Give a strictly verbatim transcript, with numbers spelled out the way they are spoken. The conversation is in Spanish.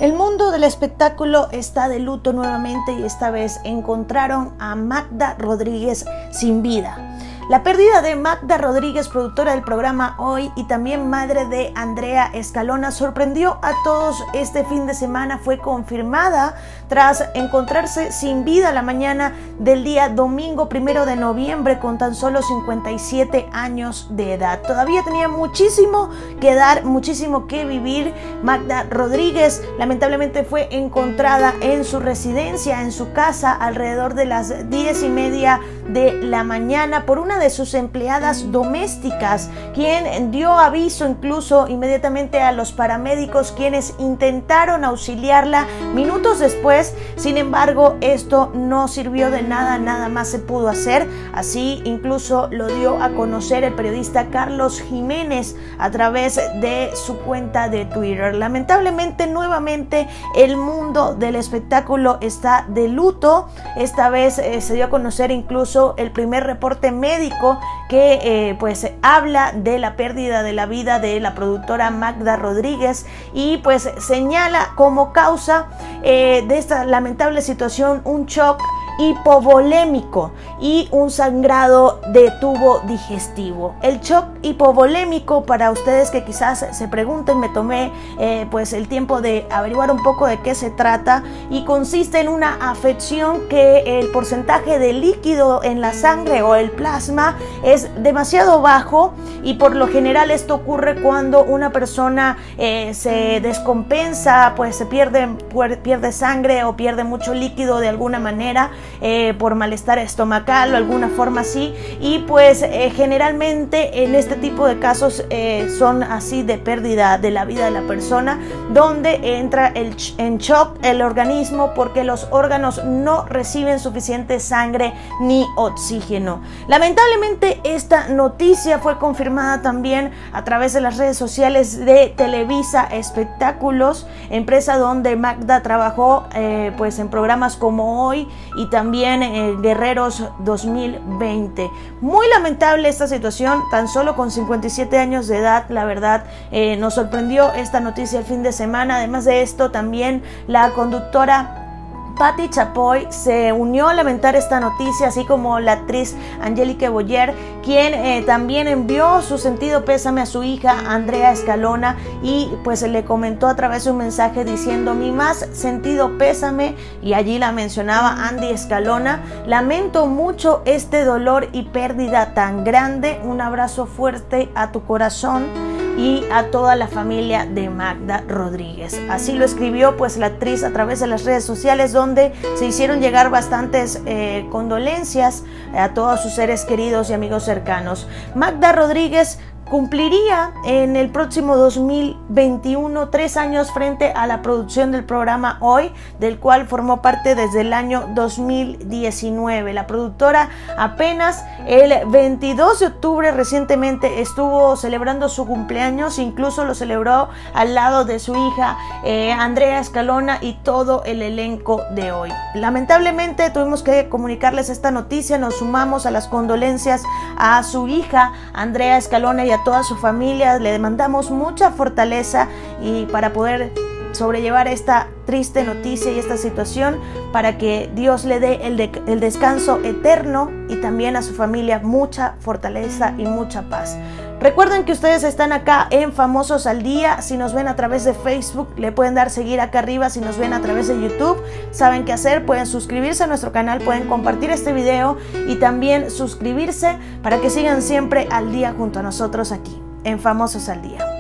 El mundo del espectáculo está de luto nuevamente y esta vez encontraron a Magda Rodríguez sin vida. La pérdida de Magda Rodríguez, productora del programa Hoy y también madre de Andrea Escalona, sorprendió a todos este fin de semana. Fue confirmada tras encontrarse sin vida la mañana del día domingo primero de noviembre con tan solo cincuenta y siete años de edad. Todavía tenía muchísimo que dar, muchísimo que vivir. Magda Rodríguez lamentablemente fue encontrada en su residencia, en su casa, alrededor de las diez y media de la mañana por una de sus empleadas domésticas, quien dio aviso incluso inmediatamente a los paramédicos, quienes intentaron auxiliarla minutos después. Sin embargo, esto no sirvió de nada, nada más se pudo hacer. Así incluso lo dio a conocer el periodista Carlos Jiménez a través de su cuenta de Twitter. Lamentablemente, nuevamente el mundo del espectáculo está de luto. Esta vez eh, se dio a conocer incluso el primer reporte médico que eh, pues habla de la pérdida de la vida de la productora Magda Rodríguez y pues señala como causa eh, de esta lamentable situación un shock hipovolémico y un sangrado de tubo digestivo. El shock hipovolémico, para ustedes que quizás se pregunten, me tomé eh, pues el tiempo de averiguar un poco de qué se trata, y consiste en una afección que el porcentaje de líquido en la sangre o el plasma es demasiado bajo, y por lo general esto ocurre cuando una persona eh, se descompensa, pues se pierde, pierde sangre o pierde mucho líquido de alguna manera, Eh, por malestar estomacal o alguna forma así, y pues eh, generalmente en este tipo de casos eh, son así de pérdida de la vida de la persona, donde entra el ch en shock el organismo porque los órganos no reciben suficiente sangre ni oxígeno. Lamentablemente esta noticia fue confirmada también a través de las redes sociales de Televisa Espectáculos, empresa donde Magda trabajó eh, pues en programas como Hoy y también eh, Guerreros dos mil veinte. Muy lamentable esta situación, tan solo con cincuenta y siete años de edad. La verdad eh, nos sorprendió esta noticia el fin de semana. Además de esto, también la conductora Patti Chapoy se unió a lamentar esta noticia, así como la actriz Angélique Boyer, quien eh, también envió su sentido pésame a su hija Andrea Escalona, y pues le comentó a través de un mensaje diciendo: mi más sentido pésame, y allí la mencionaba Andy Escalona. Lamento mucho este dolor y pérdida tan grande. Un abrazo fuerte a tu corazón y a toda la familia de Magda Rodríguez. Así lo escribió pues la actriz a través de las redes sociales, donde se hicieron llegar bastantes eh, condolencias a todos sus seres queridos y amigos cercanos. Magda Rodríguez cumpliría en el próximo dos mil veintiuno tres años frente a la producción del programa Hoy, del cual formó parte desde el año dos mil diecinueve. La productora apenas el veintidós de octubre recientemente estuvo celebrando su cumpleaños, incluso lo celebró al lado de su hija eh, Andrea Escalona y todo el elenco de Hoy. Lamentablemente tuvimos que comunicarles esta noticia. Nos sumamos a las condolencias a su hija Andrea Escalona y a toda su familia. Le demandamos mucha fortaleza y para poder sobrellevar esta triste noticia y esta situación, para que Dios le dé el, de, el descanso eterno, y también a su familia mucha fortaleza y mucha paz. Recuerden que ustedes están acá en Famosos al Día. Si nos ven a través de Facebook, le pueden dar seguir acá arriba. Si nos ven a través de YouTube, saben qué hacer. Pueden suscribirse a nuestro canal, pueden compartir este video y también suscribirse para que sigan siempre al día junto a nosotros aquí en Famosos al Día.